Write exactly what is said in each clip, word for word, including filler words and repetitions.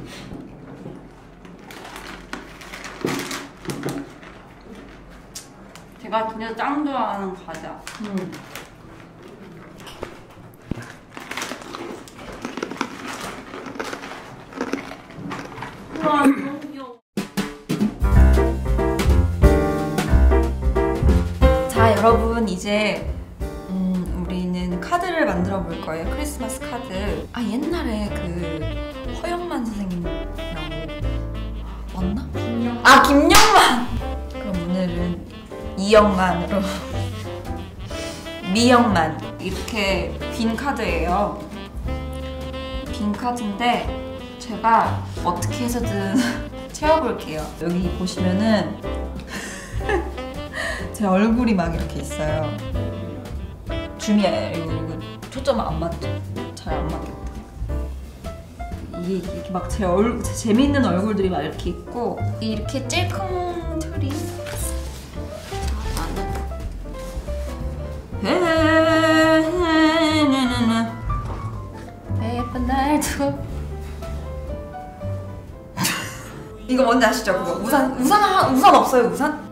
제가 진짜 짱 좋아하는 과자. 음. 우와, 너무 귀여워. 자, 여러분 이제 음, 우리는 카드를 만들어 볼 거예요. 크리스마스 카드. 아, 옛날에 그 허영만 선생님이라고 맞나? 김영... 아, 김영만! 그럼 오늘은 이영만으로 미영만 이렇게 빈 카드예요. 빈 카드인데 제가 어떻게 해서든 채워볼게요. 여기 보시면은 제 얼굴이 막 이렇게 있어요. 줌이에요. 이거, 이거 초점 안 맞죠? 잘 안 맞겠다. 이게 이렇게 막 제 얼굴, 제 재밌는 얼굴들이 막 이렇게 있고 이렇게 찔컹 틀이. 예쁜 날도 이거 뭔지 아시죠? 그거 우산 우산 우산 없어요 우산?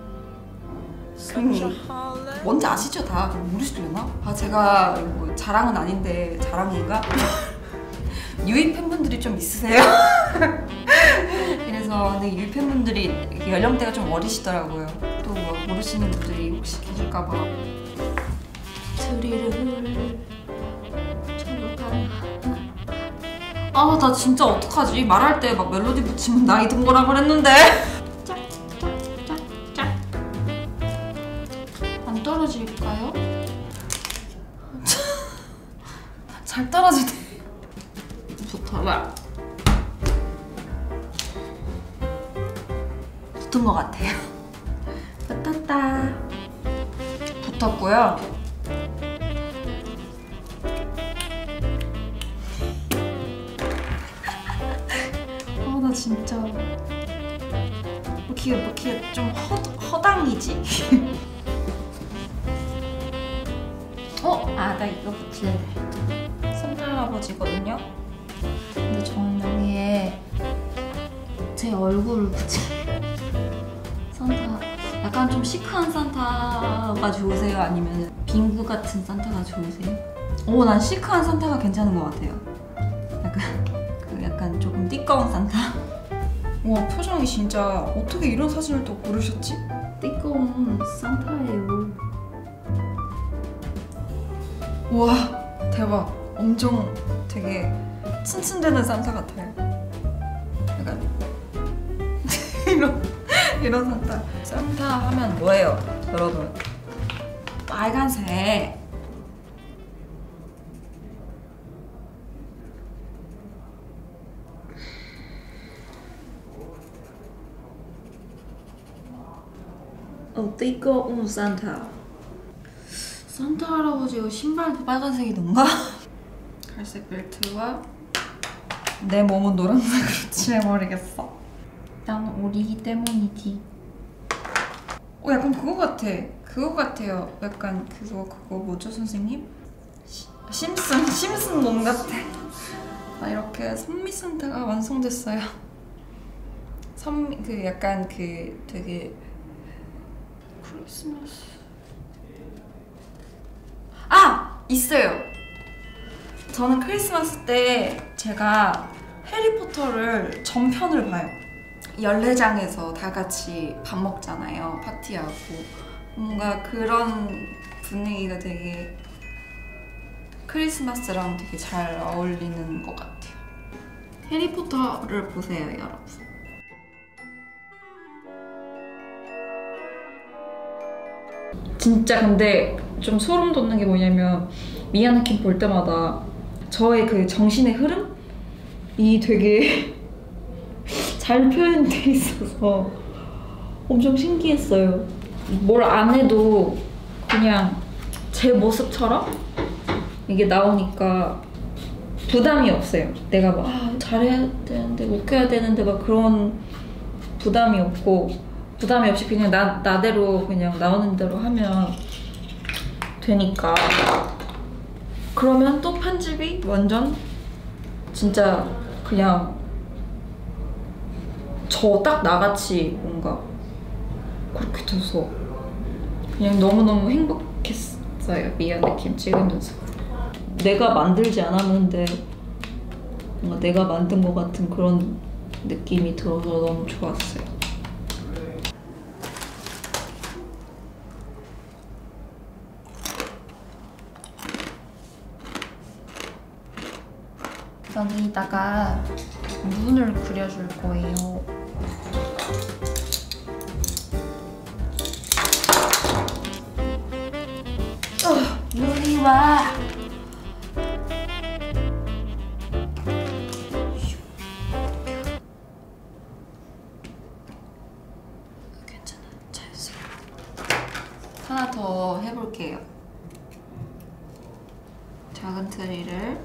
그 뭔지 아시죠 다? 모르시려나? 아 제가 뭐 자랑은 아닌데 자랑인가? 유이 팬분들이 좀 있으세요? 그래서 근데 유이 팬분들이 연령대가 좀 어리시더라고요. 또 뭐 모르시는 분들이 혹시 계실까봐. 트리를 아, 나 진짜 어떡하지? 말할 때 막 멜로디 붙이면 나이 든 거라 그랬는데. 짝짝짝짝. 안 떨어질까요? 잘 떨어지네. 좋다. 와. 붙은 것 같아요. 붙었다. 붙었고요. 나 진짜 이렇게 이렇게 좀 허, 허당이지. 어? 아, 나 이거 붙여야 돼. 산타 할아버지거든요. 근데 저는 여기에 제 얼굴을 붙여요. 산타 약간 좀 시크한 산타가 좋으세요? 아니면 빙구 같은 산타가 좋으세요? 오, 난 시크한 산타가 괜찮은 것 같아요. 약간 약간 조금 띠꺼운 산타. 와, 표정이 진짜 어떻게 이런 사진을 또 고르셨지? 띠꺼운 산타예요. 와, 대박. 엄청 되게 츤츤대는 산타 같아요. 약간 이런 이런 산타. 산타 하면 뭐예요, 여러분? 빨간색. 어, 띠꺼운 산타. 산타 할아버지가 신발도 빨간색이던가? 갈색 벨트와 내 몸은 노란색으로 칠해버리겠어. 난 오리기 때문이지. 어, 약간 그거 같아. 그거 같아요. 약간 그거 그거 뭐죠, 선생님? 시, 심슨, 심슨 몸 같아. 아, 이렇게 선미 산타가 완성됐어요. 선미, 그 약간 그 되게 크리스마스. 아! 있어요! 저는 크리스마스 때 제가 해리포터를 전편을 봐요. 연례장에서 다 같이 밥 먹잖아요. 파티하고. 뭔가 그런 분위기가 되게 크리스마스랑 되게 잘 어울리는 것 같아요. 해리포터를 보세요, 여러분. 진짜 근데 좀 소름 돋는 게 뭐냐면 미아나킨 볼 때마다 저의 그 정신의 흐름이 되게 잘 표현돼 있어서 엄청 신기했어요. 뭘 안 해도 그냥 제 모습처럼 이게 나오니까 부담이 없어요. 내가 막 아, 잘해야 되는데 웃겨야 되는데 막 그런 부담이 없고 부담이 없이 그냥 나, 나대로 그냥 나오는 대로 하면 되니까. 그러면 또 편집이 완전 진짜 그냥 저 딱 나같이 뭔가 그렇게 돼서 그냥 너무너무 행복했어요. 미안해 김 찍으면서. 내가 만들지 않았는데 뭔가 내가 만든 것 같은 그런 느낌이 들어서 너무 좋았어요. 여기다가 눈을 그려줄 거예요. 어, 눈이 와. 괜찮아, 자연스러워. 하나 더 해볼게요. 작은 트리를.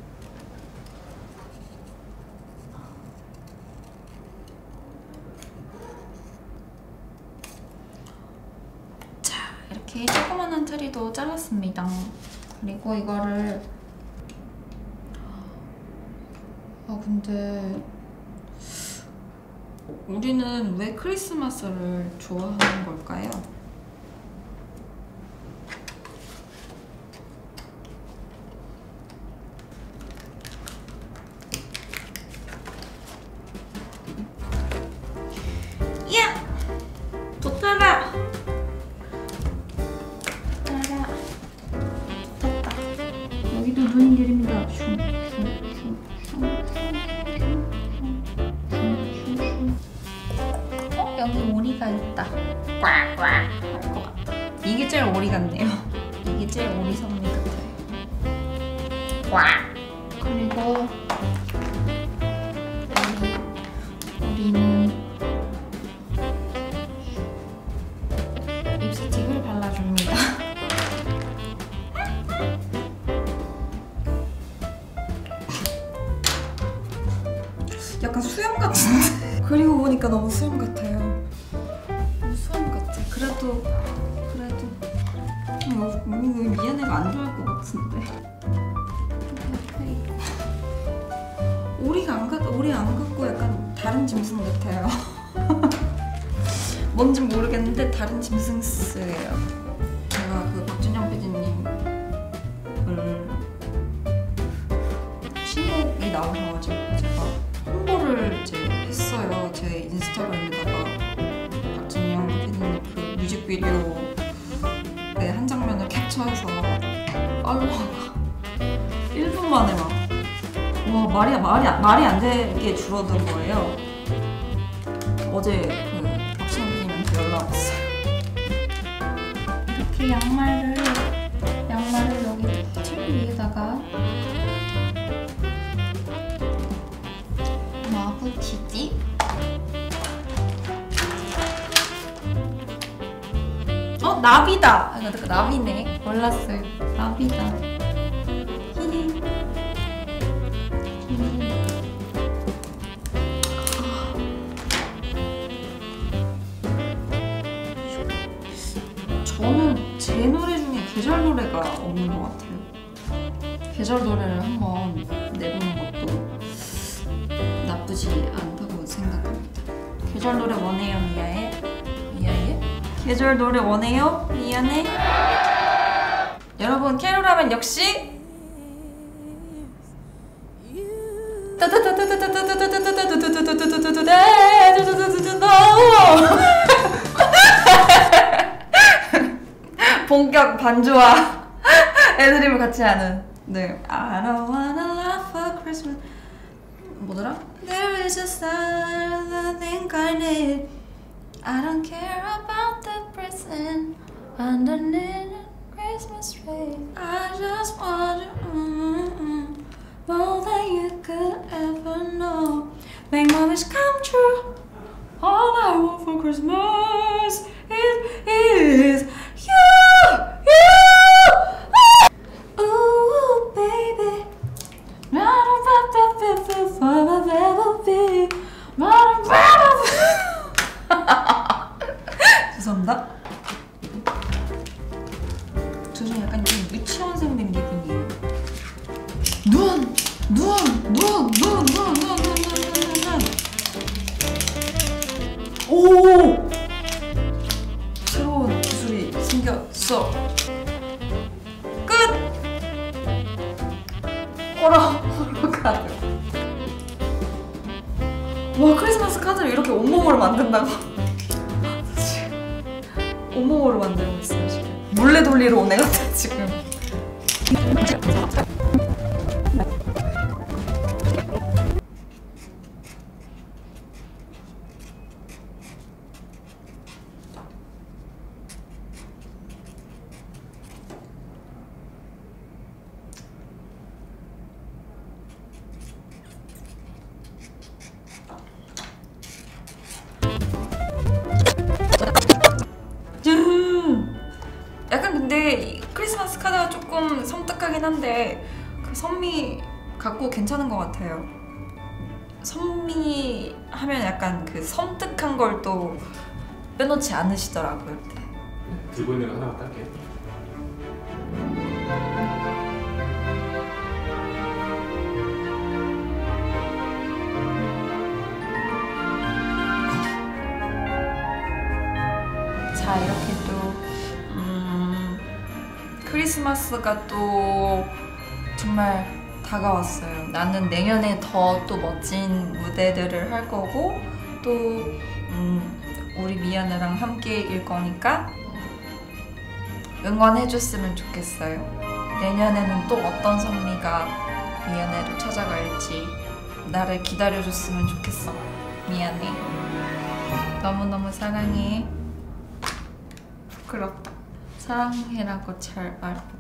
이렇게 조그만한 트리도 잘랐습니다. 그리고 이거를 아 근데 우리는 왜 크리스마스를 좋아하는 걸까요? 야! 붙어라! 여기도 눈이 내립니다. 어? 여기 오리가 있다. 꽉꽉 할 것 같다. 이게 제일 오리 같네요. 이게 제일 오리 선미 같아요. 꽉. 그리고 우리 우리는 립스틱을 발라줍니다. 약간 수염 같은데? 그리고 보니까 너무 수염 같아요. 너무 수염 같아. 그래도 그래도 어, 우리 미안해가 안 좋아할 것 같은데. 오리가 안 같, 오리 안 같고 약간 다른 짐승 같아요. 뭔지 모르겠는데 다른 짐승스예요. 제가 그 박준영 피디님 을 신곡이 나오셔가지고 제가 홍보를 이제 했어요. 제 인스타그램에다가 박준영 피디님 그 뮤직비디오의 한 장면을 캡처해서 팔로워가 일 분 만에 막 와 말이 말이 말이 안 되게 줄어든 거예요. 어제 그 박준영 피디님한테 연락 왔어요. 이렇게 양말을 양말을 여기 트리 위에다가 마블티지? 어? 나비다! 아, 이거 나비네. 몰랐어요. 나비다. 히히. 저는 제 노래 중에 계절 노래가 없는 것 같아요. 계절 노래를 한번 내보는 것도 나쁘지 않다고 생각합니다. 계절 노래 원해요, 미아에? 미아에? 계절 노래 원해요? 미안해? 여러분, 캐롤하면 역시 본격 반주와 애드립을 같이 하는 네. I don't wanna laugh for Christmas 뭐더라? There is a star that I think I need I don't care about the present underneath the Christmas tree I just want you mm-hmm, more than you could ever know Make my wish come true All I want for Christmas is, is you, you Ooh, baby 죄송합니다. 저 좀 약간 좀 유치원생 된 기분이에요. 눈! 눈! 눈! 눈! 눈! 눈! 눈! 눈! 눈! 눈! 오! 새로운 기술이 생겼어. 끝! 어라, 카드. 와, 크리스마스 카드를 이렇게 온몸으로 만든다고? 온몸으로 만들고 있어요, 지금. 몰래 돌리러 온 애 같아, 지금. 약간 근데 크리스마스 카드가 조금 섬뜩하긴 한데 그 선미 갖고 괜찮은 것 같아요. 선미 하면 약간 그 섬뜩한 걸 또 빼놓지 않으시더라고요. 들고 있는 거 하나만 딸게. 자, 이렇게 또 음, 크리스마스가 또 정말 다가왔어요. 나는 내년에 더 또 멋진 무대들을 할 거고 또 음, 우리 미연이랑 함께일 거니까 응원해줬으면 좋겠어요. 내년에는 또 어떤 선미가 미연애를 찾아갈지 나를 기다려줬으면 좋겠어. 미안해. 너무너무 사랑해. 부끄럽다. 사랑해라고 잘 말